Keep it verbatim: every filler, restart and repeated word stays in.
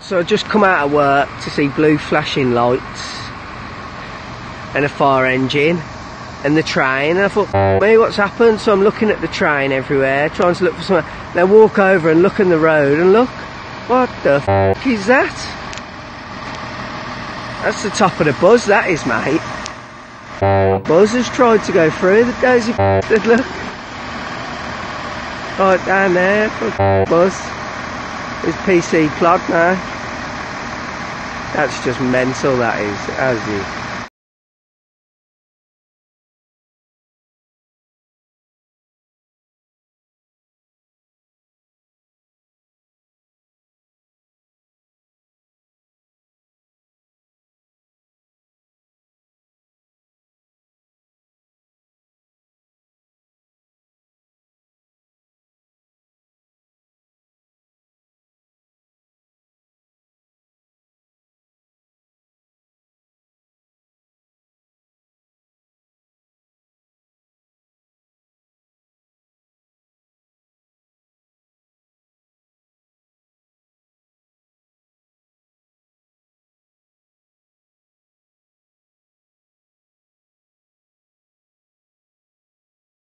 So I just come out of work to see blue flashing lights and a fire engine and the train, and I thought, me, what's happened? So I'm looking at the train everywhere, trying to look for something. Then I walk over and look on the road and look, what the f is that? That's the top of the buzz, that is, mate. Buzz has tried to go through the daisy f***ed, look. Right down there, buzz. There's P C Plod now. That's just mental, that is. As you